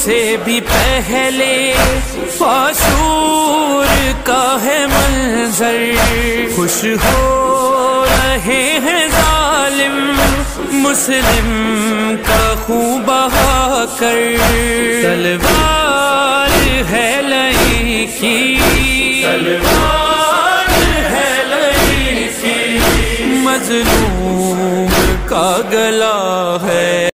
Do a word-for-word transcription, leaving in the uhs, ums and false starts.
से भी पहले आशूर का है मंजर, खुश हो रहे हैं जालिम मुस्लिम का खून बहा कर। तलवार है लई की, तलवार है लई की, मजलूम का गला है।